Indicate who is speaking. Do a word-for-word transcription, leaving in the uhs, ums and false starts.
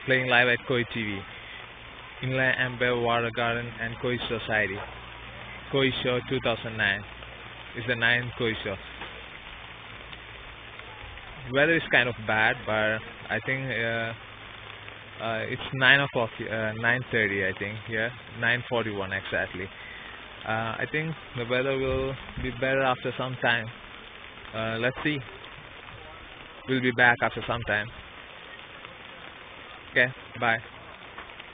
Speaker 1: playing live at Koi T V, Inland Empire Water Garden and Koi Society. Koi Show two thousand nine is the ninth Koi Show. Weather is kind of bad, but I think uh, uh, it's nine o'clock, uh, nine thirty. I think, yeah, nine forty-one exactly. Uh, I think the weather will be better after some time. Uh, let's see. We'll be back after some time. Okay, bye.